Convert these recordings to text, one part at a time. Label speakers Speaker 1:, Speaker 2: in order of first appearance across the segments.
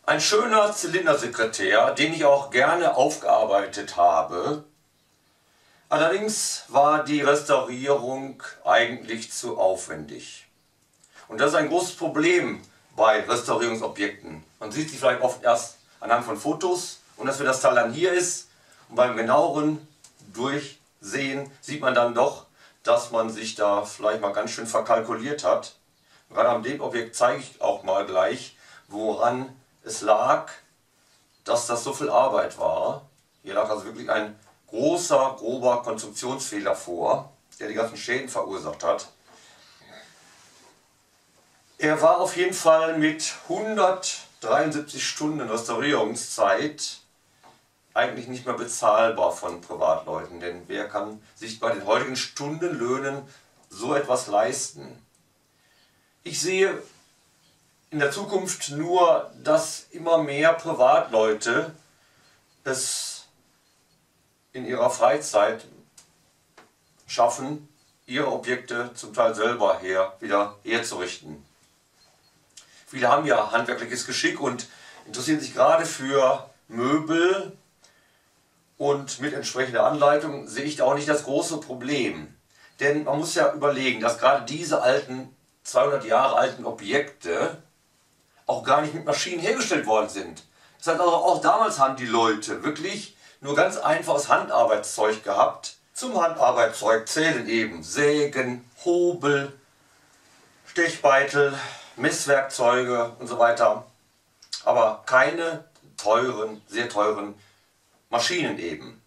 Speaker 1: Ein schöner Zylindersekretär, den ich auch gerne aufgearbeitet habe. Allerdings war die Restaurierung eigentlich zu aufwendig. Und das ist ein großes Problem bei Restaurierungsobjekten. Man sieht sie vielleicht oft erst anhand von Fotos und dass das Teil dann hier ist. Und beim genaueren Durchsehen sieht man dann doch, dass man sich da vielleicht mal ganz schön verkalkuliert hat. Gerade am dem Objekt zeige ich auch mal gleich, woran es lag, dass das so viel Arbeit war. Hier lag also wirklich ein großer, grober Konstruktionsfehler vor, der die ganzen Schäden verursacht hat. Er war auf jeden Fall mit 173 Stunden Restaurierungszeit eigentlich nicht mehr bezahlbar von Privatleuten, denn wer kann sich bei den heutigen Stundenlöhnen so etwas leisten? Ich sehe in der Zukunft nur, dass immer mehr Privatleute es in ihrer Freizeit schaffen, ihre Objekte zum Teil selber wieder herzurichten. Viele haben ja handwerkliches Geschick und interessieren sich gerade für Möbel, und mit entsprechender Anleitung sehe ich da auch nicht das große Problem. Denn man muss ja überlegen, dass gerade diese alten, 200 Jahre alten Objekte auch gar nicht mit Maschinen hergestellt worden sind. Das heißt also, auch damals haben die Leute wirklich nur ganz einfaches Handarbeitszeug gehabt. Zum Handarbeitszeug zählen eben Sägen, Hobel, Stechbeitel, Messwerkzeuge und so weiter. Aber keine teuren, sehr teuren Maschinen eben.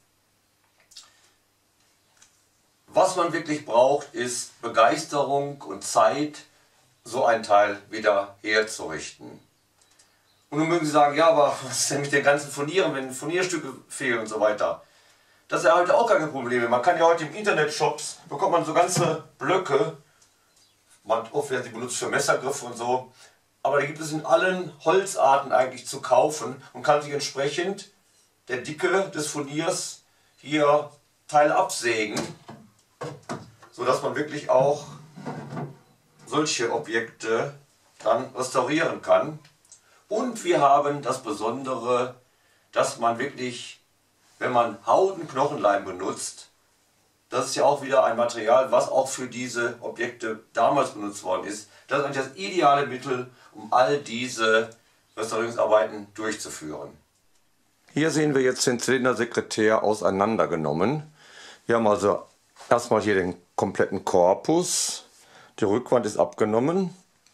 Speaker 1: Was man wirklich braucht, ist Begeisterung und Zeit, so ein Teil wieder herzurichten. Und nun mögen Sie sagen, ja, aber was ist denn mit den ganzen Furnieren, wenn Furnierstücke fehlen und so weiter? Das ist ja heute auch keine Probleme. Man kann ja heute im Internetshops, bekommt man so ganze Blöcke, oft werden sie benutzt für Messergriffe und so, aber da gibt es in allen Holzarten eigentlich zu kaufen und kann sich entsprechend der Dicke des Furniers hier Teile absägen, sodass man wirklich auch solche Objekte dann restaurieren kann. Und wir haben das Besondere, dass man wirklich, wenn man Haut und Knochenleim benutzt, das ist ja auch wieder ein Material, was auch für diese Objekte damals benutzt worden ist, das ist eigentlich das ideale Mittel, um all diese Restaurierungsarbeiten durchzuführen. Hier sehen wir jetzt den Zylindersekretär auseinandergenommen. Wir haben also erstmal hier den kompletten Korpus, die Rückwand ist abgenommen,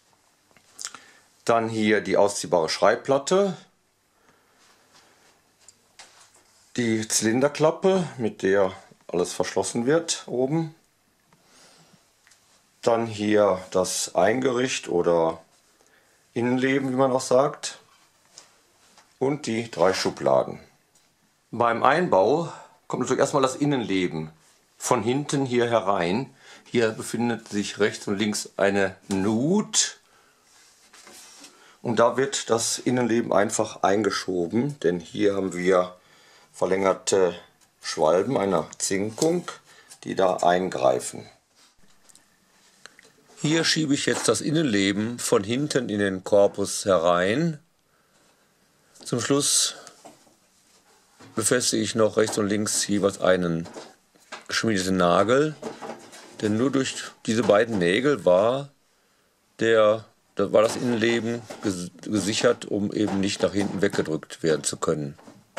Speaker 1: dann hier die ausziehbare Schreibplatte, die Zylinderklappe, mit der alles verschlossen wird oben, dann hier das Eingericht oder Innenleben, wie man auch sagt, und die 3 Schubladen. Beim Einbau kommt natürlich erstmal das Innenleben von hinten hier herein. Hier befindet sich rechts und links eine Nut und da wird das Innenleben einfach eingeschoben, denn hier haben wir verlängerte Schwalben einer Zinkung, die da eingreifen. Hier schiebe ich jetzt das Innenleben von hinten in den Korpus herein. Zum Schluss befestige ich noch rechts und links jeweils einen geschmiedeten Nagel, denn nur durch diese beiden Nägel war das Innenleben gesichert, um eben nicht nach hinten weggedrückt werden zu können.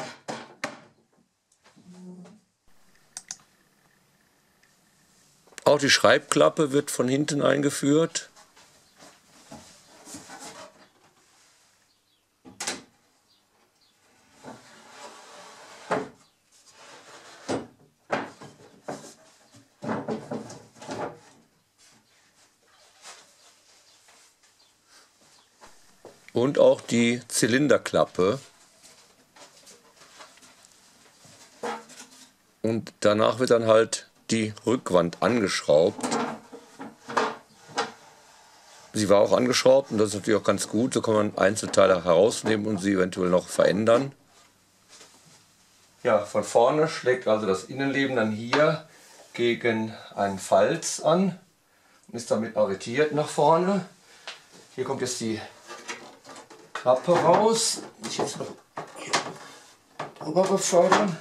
Speaker 1: Auch die Schreibklappe wird von hinten eingeführt. Und auch die Zylinderklappe. Und danach wird dann halt die Rückwand angeschraubt. Sie war auch angeschraubt und das ist natürlich auch ganz gut. So kann man Einzelteile herausnehmen und sie eventuell noch verändern. Ja, von vorne schlägt also das Innenleben dann hier gegen einen Falz an und ist damit arretiert nach vorne. Hier kommt jetzt die Klappe raus. Muss ich jetzt noch hier rüber befördern,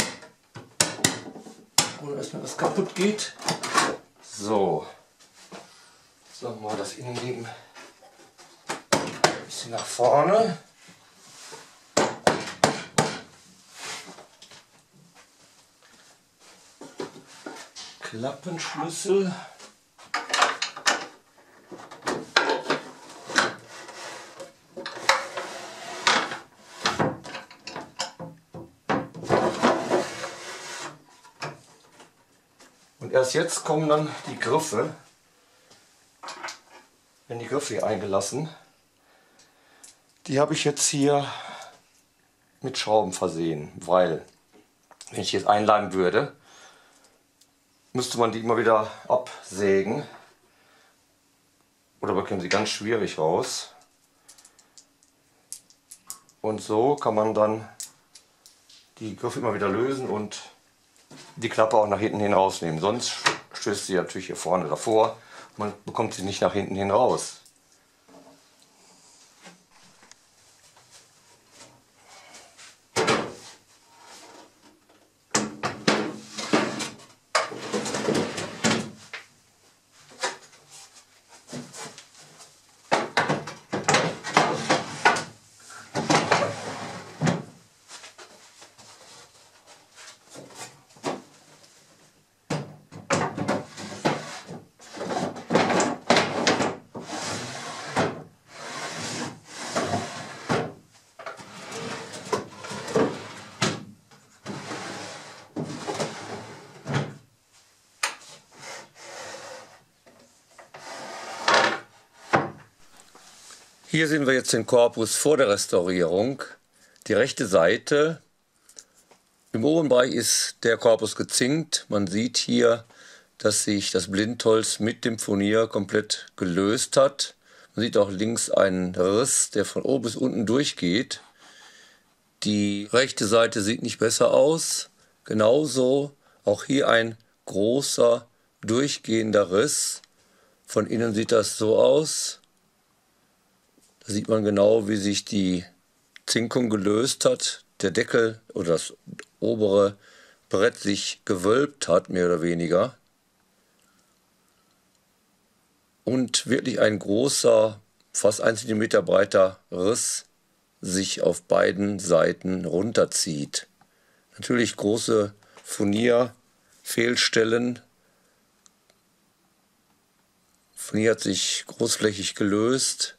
Speaker 1: ohne dass mir was kaputt geht. So. Sagen wir mal das Innenleben ein bisschen nach vorne. Klappenschlüssel. Und erst jetzt kommen dann die Griffe. Werden die Griffe hier eingelassen. Die habe ich jetzt hier mit Schrauben versehen, weil wenn ich jetzt einladen würde, müsste man die immer wieder absägen oder bekommen sie ganz schwierig raus. Und so kann man dann die Griffe immer wieder lösen und die Klappe auch nach hinten hin rausnehmen. Sonst stößt sie natürlich hier vorne davor. Man bekommt sie nicht nach hinten hin raus. Hier sehen wir jetzt den Korpus vor der Restaurierung. Die rechte Seite. Im oberen Bereich ist der Korpus gezinkt. Man sieht hier, dass sich das Blindholz mit dem Furnier komplett gelöst hat. Man sieht auch links einen Riss, der von oben bis unten durchgeht. Die rechte Seite sieht nicht besser aus. Genauso auch hier ein großer durchgehender Riss. Von innen sieht das so aus. Da sieht man genau, wie sich die Zinkung gelöst hat, der Deckel oder das obere Brett sich gewölbt hat, mehr oder weniger. Und wirklich ein großer, fast 1 cm breiter Riss sich auf beiden Seiten runterzieht. Natürlich große Furnierfehlstellen. Furnier hat sich großflächig gelöst.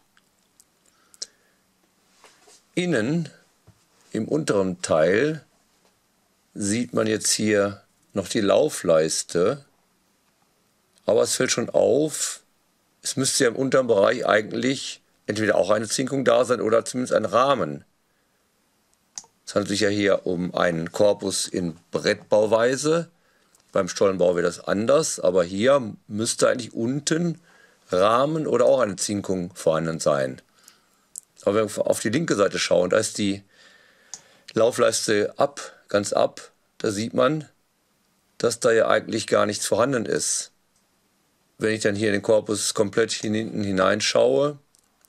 Speaker 1: Innen, im unteren Teil, sieht man jetzt hier noch die Laufleiste, aber es fällt schon auf, es müsste ja im unteren Bereich eigentlich entweder auch eine Zinkung da sein oder zumindest ein Rahmen. Es handelt sich ja hier um einen Korpus in Brettbauweise, beim Stollenbau wäre das anders, aber hier müsste eigentlich unten Rahmen oder auch eine Zinkung vorhanden sein. Aber wenn wir auf die linke Seite schauen, da ist die Laufleiste ganz ab. Da sieht man, dass da ja eigentlich gar nichts vorhanden ist. Wenn ich dann hier in den Korpus komplett hinten hineinschaue,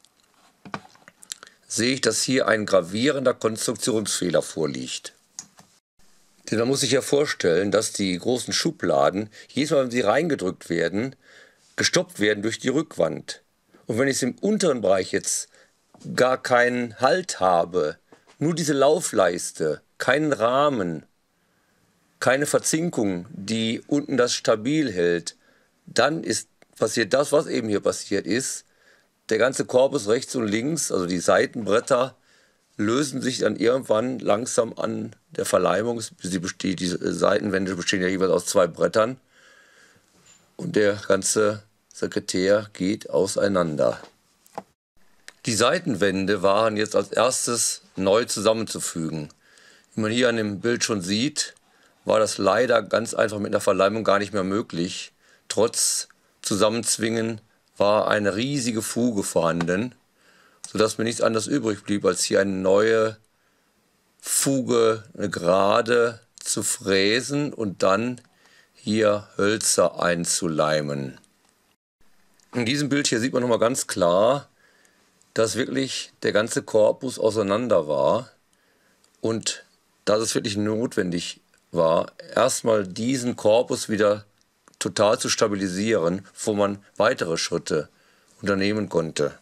Speaker 1: sehe ich, dass hier ein gravierender Konstruktionsfehler vorliegt. Denn man muss sich ja vorstellen, dass die großen Schubladen, jedes Mal, wenn sie reingedrückt werden, gestoppt werden durch die Rückwand. Und wenn ich es im unteren Bereich jetzt gar keinen Halt habe, nur diese Laufleiste, keinen Rahmen, keine Verzinkung, die unten das stabil hält, dann passiert das, was eben hier passiert ist. Der ganze Korpus rechts und links, also die Seitenbretter, lösen sich dann irgendwann langsam an der Verleimung. Die Seitenwände bestehen ja jeweils aus 2 Brettern und der ganze Sekretär geht auseinander. Die Seitenwände waren jetzt als erstes neu zusammenzufügen. Wie man hier an dem Bild schon sieht, war das leider ganz einfach mit einer Verleimung gar nicht mehr möglich. Trotz Zusammenzwingen war eine riesige Fuge vorhanden, sodass mir nichts anderes übrig blieb, als hier eine neue Fuge, eine gerade zu fräsen und dann hier Hölzer einzuleimen. In diesem Bild hier sieht man nochmal ganz klar,
Speaker 2: dass wirklich der ganze Korpus auseinander war und dass es wirklich notwendig war, erstmal diesen Korpus wieder total zu stabilisieren, bevor man weitere Schritte unternehmen konnte.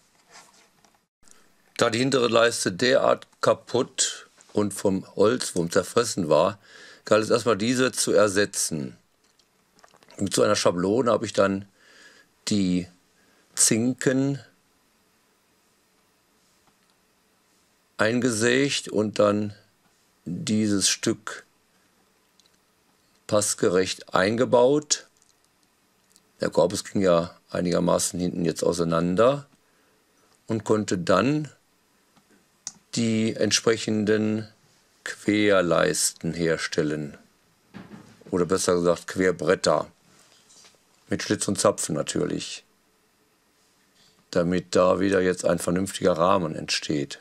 Speaker 2: Da die hintere Leiste derart kaputt und vom Holzwurm zerfressen war, galt es erstmal diese zu ersetzen. Mit so einer Schablone habe ich dann die Zinken eingesägt und dann dieses Stück passgerecht eingebaut. Der Korpus ging ja einigermaßen hinten jetzt auseinander und konnte dann die entsprechenden Querleisten herstellen. Oder besser gesagt Querbretter. Mit Schlitz und Zapfen natürlich. Damit da wieder jetzt ein vernünftiger Rahmen entsteht.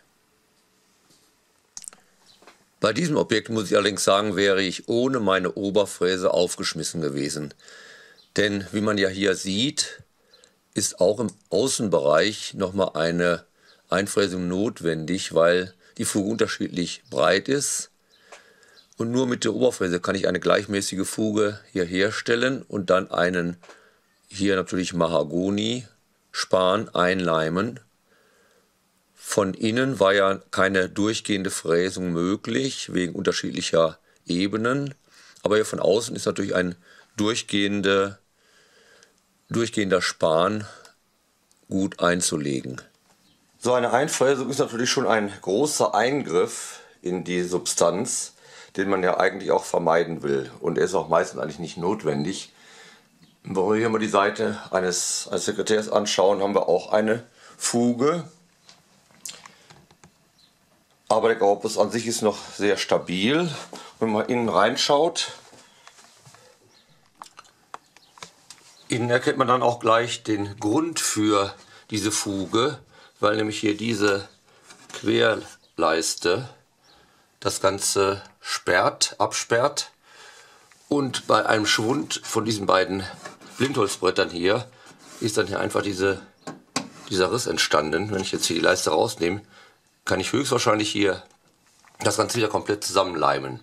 Speaker 2: Bei diesem Objekt muss ich allerdings sagen, wäre ich ohne meine Oberfräse aufgeschmissen gewesen. Denn wie man ja hier sieht, ist auch im Außenbereich nochmal eine Einfräsung notwendig, weil die Fuge unterschiedlich breit ist. Und nur mit der Oberfräse kann ich eine gleichmäßige Fuge hier herstellen und dann einen hier natürlich Mahagoni-Span einleimen. Von innen war ja keine durchgehende Fräsung möglich, wegen unterschiedlicher Ebenen. Aber hier von außen ist natürlich ein durchgehender Span gut einzulegen. So eine Einfräsung ist natürlich schon ein großer Eingriff in die Substanz, den man ja eigentlich auch vermeiden will. Und er ist auch meistens eigentlich nicht notwendig. Wenn wir hier mal die Seite eines Sekretärs anschauen, haben wir auch eine Fuge. Aber der Korpus an sich ist noch sehr stabil. Wenn man innen reinschaut, innen erkennt man dann auch gleich den Grund für diese Fuge, weil nämlich hier diese Querleiste das Ganze absperrt und bei einem Schwund von diesen beiden Blindholzbrettern hier ist dann hier einfach dieser Riss entstanden. Wenn ich jetzt hier die Leiste rausnehme, kann ich höchstwahrscheinlich hier das Ganze wieder komplett zusammenleimen.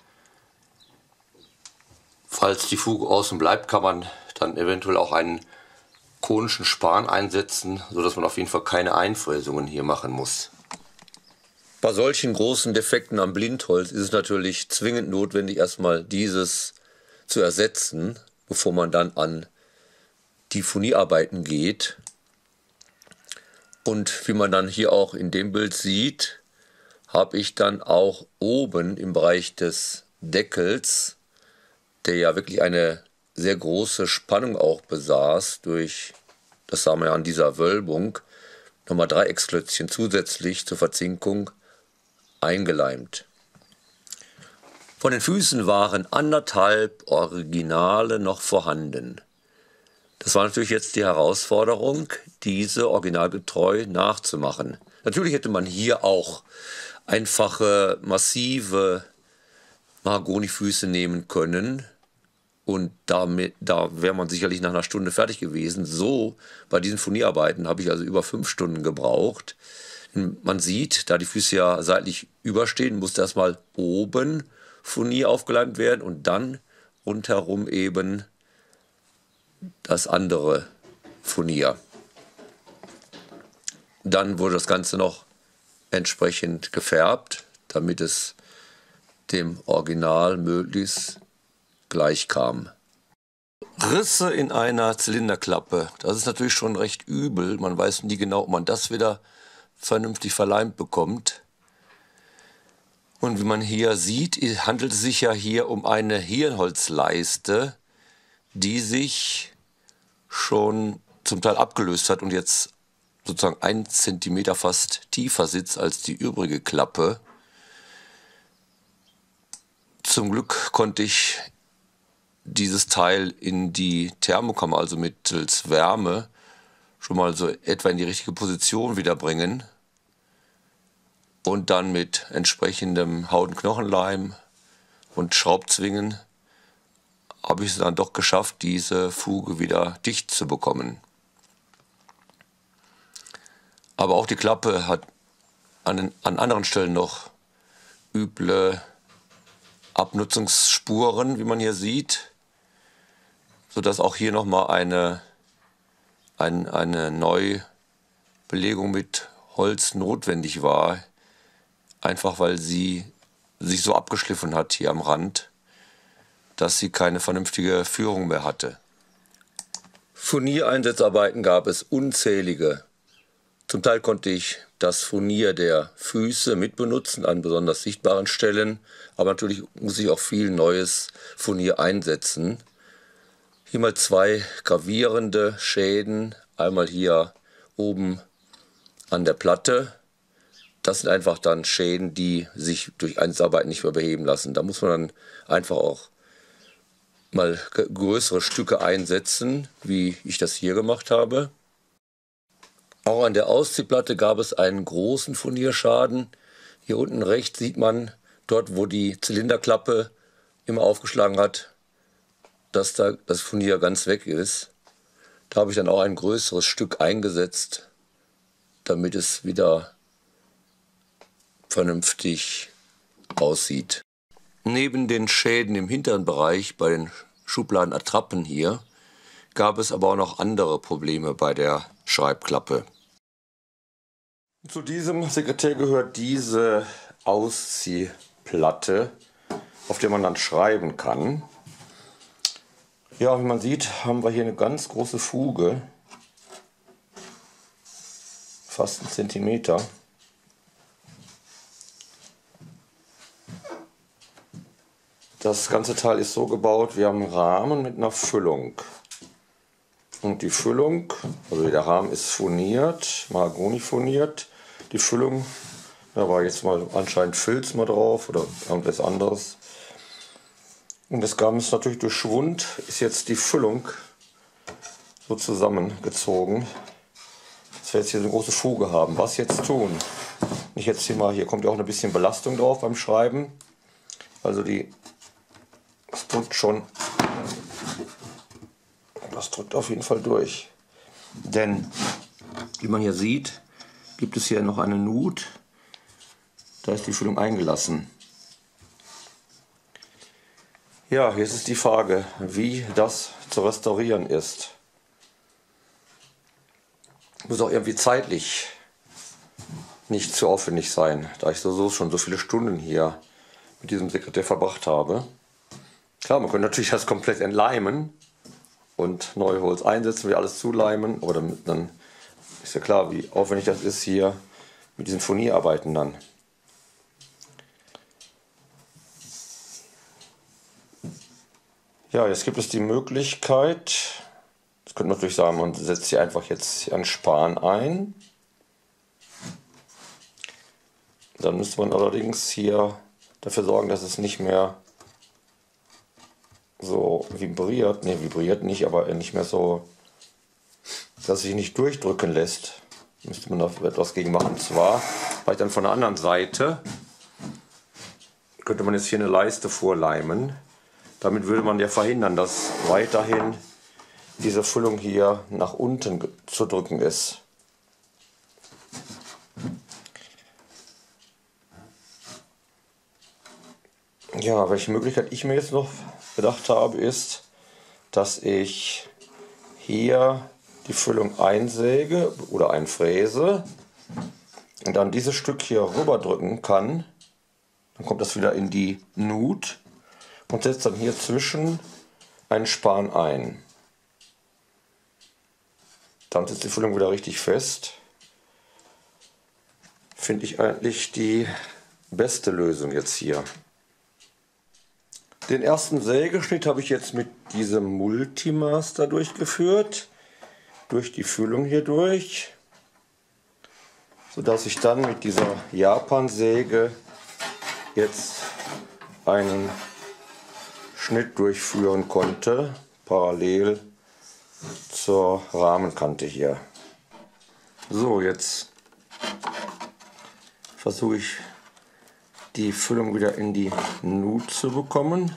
Speaker 2: Falls die Fuge außen bleibt, kann man dann eventuell auch einen konischen Span einsetzen, sodass man auf jeden Fall keine Einfräsungen hier machen muss. Bei solchen großen Defekten am Blindholz ist es natürlich zwingend notwendig, erstmal dieses zu ersetzen, bevor man dann an die Furnierarbeiten geht. Und wie man dann hier auch in dem Bild sieht, habe ich dann auch oben im Bereich des Deckels, der ja wirklich eine sehr große Spannung auch besaß, das sah man ja an dieser Wölbung, nochmal Dreiecksklötzchen zusätzlich zur Verzinkung eingeleimt. Von den Füßen waren 1,5 Originale noch vorhanden. Das war natürlich jetzt die Herausforderung, diese originalgetreu nachzumachen. Natürlich hätte man hier auch einfache, massive Mahagonifüße nehmen können und da wäre man sicherlich nach einer Stunde fertig gewesen. So, bei diesen Furnierarbeiten habe ich also über 5 Stunden gebraucht. Man sieht, da die Füße ja seitlich überstehen, musste erstmal oben Furnier aufgeleimt werden und dann rundherum eben das andere Furnier. Dann wurde das Ganze noch entsprechend gefärbt, damit es dem Original möglichst gleich kam. Risse in einer Zylinderklappe, das ist natürlich schon recht übel. Man weiß nie genau, ob man das wieder vernünftig verleimt bekommt. Und wie man hier sieht, handelt es sich ja hier um eine Hirnholzleiste, die sich schon zum Teil abgelöst hat und jetzt sozusagen 1 Zentimeter fast tiefer sitzt als die übrige Klappe. Zum Glück konnte ich dieses Teil in die Thermokammer, also mittels Wärme, schon mal so etwa in die richtige Position wiederbringen und dann mit entsprechendem Haut- und Knochenleim und Schraubzwingen habe ich es dann doch geschafft, diese Fuge wieder dicht zu bekommen. Aber auch die Klappe hat an anderen Stellen noch üble Abnutzungsspuren, wie man hier sieht, sodass auch hier nochmal eine Neubelegung mit Holz notwendig war, einfach weil sie sich so abgeschliffen hat hier am Rand, dass sie keine vernünftige Führung mehr hatte. Furniereinsatzarbeiten gab es unzählige. Zum Teil konnte ich das Furnier der Füße mitbenutzen an besonders sichtbaren Stellen, aber natürlich muss ich auch viel neues Furnier einsetzen. Hier mal zwei gravierende Schäden, einmal hier oben an der Platte. Das sind einfach dann Schäden, die sich durch Einsatzarbeiten nicht mehr beheben lassen. Da muss man dann einfach auch mal größere Stücke einsetzen, wie ich das hier gemacht habe. Auch an der Ausziehplatte gab es einen großen Furnierschaden. Hier unten rechts sieht man, dort wo die Zylinderklappe immer aufgeschlagen hat, dass da das Furnier ganz weg ist. Da habe ich dann auch ein größeres Stück eingesetzt, damit es wieder vernünftig aussieht. Neben den Schäden im hinteren Bereich bei den Schubladenattrappen hier gab es aber auch noch andere Probleme bei der Schreibklappe. Zu diesem Sekretär gehört diese Ausziehplatte, auf der man dann schreiben kann. Ja, wie man sieht, haben wir hier eine ganz große Fuge, fast 1 Zentimeter. Das ganze Teil ist so gebaut, wir haben einen Rahmen mit einer Füllung. Und die Füllung, also der Rahmen ist furniert, Mahagoni furniert. Die Füllung, da war jetzt mal anscheinend Filz mal drauf oder irgendwas anderes. Und das Ganze ist natürlich durch Schwund, ist jetzt die Füllung so zusammengezogen, dass wir jetzt hier so eine große Fuge haben. Was jetzt tun? Ich jetzt hier kommt ja auch ein bisschen Belastung drauf beim Schreiben. Also das drückt schon, das drückt auf jeden Fall durch. Denn, wie man hier sieht, gibt es hier noch eine Nut, da ist die Füllung eingelassen. Ja, jetzt ist die Frage, wie das zu restaurieren ist. Muss auch irgendwie zeitlich nicht zu aufwendig sein, da ich so schon so viele Stunden hier mit diesem Sekretär verbracht habe. Klar, man könnte natürlich das komplett entleimen und Neuholz einsetzen, wir alles zuleimen, aber dann ist ja klar, wie aufwendig das ist hier mit diesen Furnierarbeiten dann. Ja, jetzt gibt es die Möglichkeit, das könnte man natürlich sagen, man setzt hier einfach jetzt einen Span ein. Dann müsste man allerdings hier dafür sorgen, dass es nicht mehr so vibriert, ne, vibriert nicht, aber nicht mehr so, dass sich nicht durchdrücken lässt. Müsste man da etwas gegen machen. Und zwar, vielleicht dann von der anderen Seite, könnte man jetzt hier eine Leiste vorleimen. Damit würde man ja verhindern, dass weiterhin diese Füllung hier nach unten zu drücken ist. Ja, welche Möglichkeit ich mir jetzt noch gedacht habe, ist, dass ich hier die Füllung einsäge oder einfräse und dann dieses Stück hier rüber drücken kann. Dann kommt das wieder in die Nut und setzt dann hier zwischen einen Span ein. Dann sitzt die Füllung wieder richtig fest. Finde ich eigentlich die beste Lösung jetzt hier. Den ersten Sägeschnitt habe ich jetzt mit diesem Multimaster durchgeführt, durch die Füllung hier durch, sodass ich dann mit dieser Japansäge jetzt einen Schnitt durchführen konnte, parallel zur Rahmenkante hier. So, jetzt versuche ich die Füllung wieder in die Nut zu bekommen.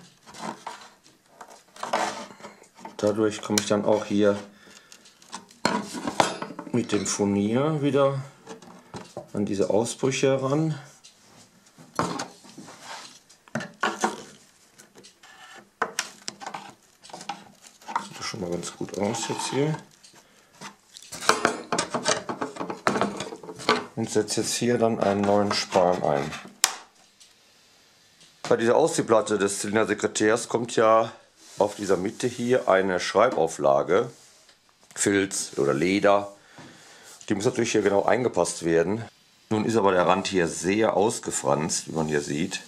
Speaker 2: Dadurch komme ich dann auch hier mit dem Furnier wieder
Speaker 1: an diese Ausbrüche heran. Sieht schon mal ganz gut aus jetzt hier. Und setze jetzt hier dann einen neuen Span ein. Bei dieser Ausziehplatte des Zylindersekretärs kommt ja auf dieser Mitte hier eine Schreibauflage, Filz oder Leder. Die muss natürlich hier genau eingepasst werden. Nun ist aber der Rand hier sehr ausgefranst, wie man hier sieht.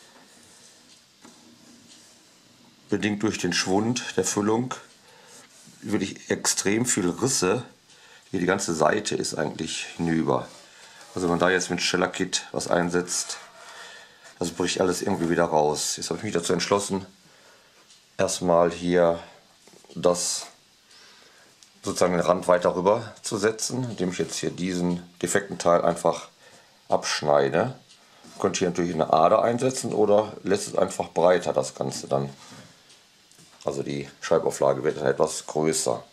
Speaker 1: Bedingt durch den Schwund der Füllung wirklich extrem viele Risse. Hier die ganze Seite ist eigentlich hinüber. Also wenn man da jetzt mit Scheller-Kit was einsetzt, das bricht alles irgendwie wieder raus. Jetzt habe ich mich dazu entschlossen, erstmal hier das sozusagen den Rand weiter rüber zu setzen, indem ich jetzt hier diesen defekten Teil einfach abschneide. Ich könnte hier natürlich eine Ader einsetzen oder lässt es einfach breiter, das Ganze dann. Also die Schreibauflage wird dann etwas größer.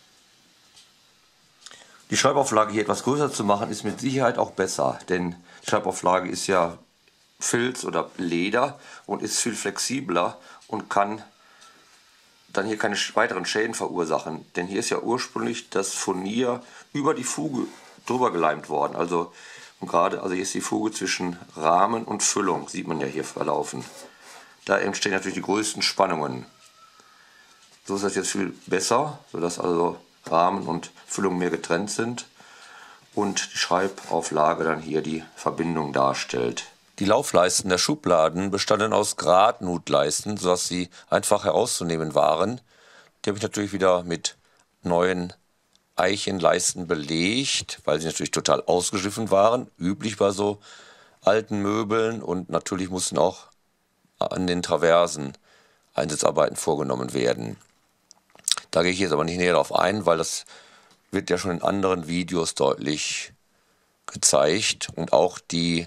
Speaker 1: Die Schreibauflage hier etwas größer zu machen ist mit Sicherheit auch besser, denn die Schreibauflage ist ja Filz oder Leder und ist viel flexibler und kann dann hier keine weiteren Schäden verursachen. Denn hier ist ja ursprünglich das Furnier über die Fuge drüber geleimt worden. Also hier ist die Fuge zwischen Rahmen und Füllung, sieht man ja hier verlaufen. Da entstehen natürlich die größten Spannungen. So ist das jetzt viel besser, sodass also Rahmen und Füllung mehr getrennt sind und die Schreibauflage dann hier die Verbindung darstellt. Die Laufleisten der Schubladen bestanden aus Gradnutleisten, sodass sie einfach herauszunehmen waren. Die habe ich natürlich wieder mit neuen Eichenleisten belegt, weil sie natürlich total ausgeschliffen waren. Üblich bei so alten Möbeln, und natürlich mussten auch an den Traversen Einsatzarbeiten vorgenommen werden. Da gehe ich jetzt aber nicht näher darauf ein, weil das wird ja schon in anderen Videos deutlich gezeigt, und auch die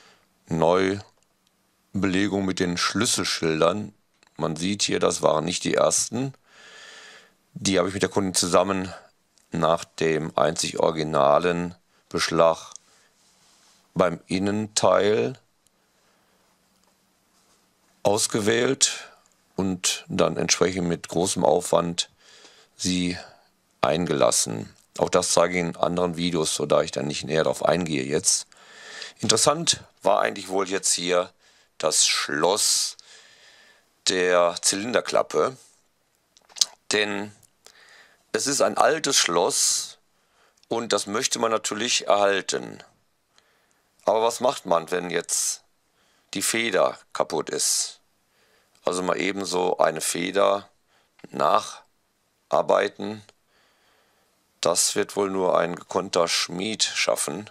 Speaker 1: Neubelegung mit den Schlüsselschildern. Man sieht hier, das waren nicht die ersten. Die habe ich mit der Kundin zusammen nach dem einzig originalen Beschlag beim Innenteil ausgewählt und dann entsprechend mit großem Aufwand sie eingelassen. Auch das zeige ich in anderen Videos, so da ich dann nicht näher darauf eingehe jetzt. Interessant war eigentlich wohl jetzt hier das Schloss der Zylinderklappe, denn es ist ein altes Schloss und das möchte man natürlich erhalten. Aber was macht man, wenn jetzt die Feder kaputt ist? Also mal ebenso eine Feder nacharbeiten, das wird wohl nur ein gekonnter Schmied schaffen.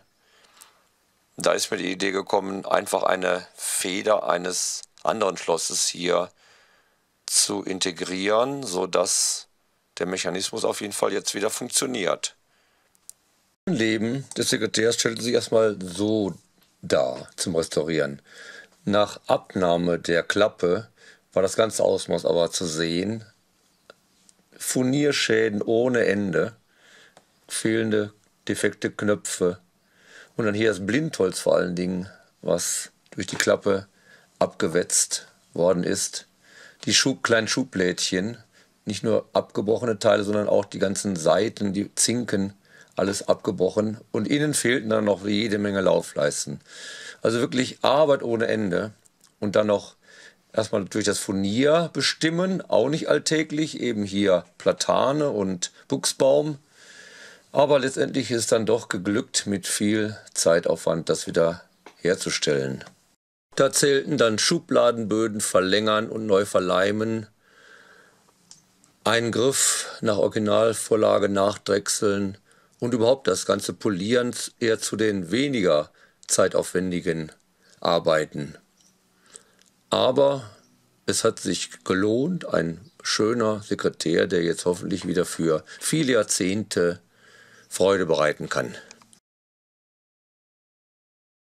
Speaker 1: Da ist mir die Idee gekommen, einfach eine Feder eines anderen Schlosses hier zu integrieren, sodass der Mechanismus auf jeden Fall jetzt wieder funktioniert. Das Leben des Sekretärs stellte sich erstmal so dar zum Restaurieren. Nach Abnahme der Klappe war das ganze Ausmaß aber zu sehen. Furnierschäden ohne Ende, fehlende defekte Knöpfe. Und dann hier das Blindholz vor allen Dingen, was durch die Klappe abgewetzt worden ist. Die kleinen Schublädchen, nicht nur abgebrochene Teile, sondern auch die ganzen Seiten, die Zinken, alles abgebrochen. Und innen fehlten dann noch jede Menge Laufleisten. Also wirklich Arbeit ohne Ende. Und dann noch erstmal durch das Furnier bestimmen, auch nicht alltäglich, eben hier Platane und Buchsbaum. Aber letztendlich ist es dann doch geglückt, mit viel Zeitaufwand das wieder herzustellen. Da zählten dann Schubladenböden verlängern und neu verleimen, einen Griff nach Originalvorlage nachdrechseln und überhaupt das ganze Polieren eher zu den weniger zeitaufwendigen Arbeiten. Aber es hat sich gelohnt, ein schöner Sekretär, der jetzt hoffentlich wieder für viele Jahrzehnte Freude bereiten kann.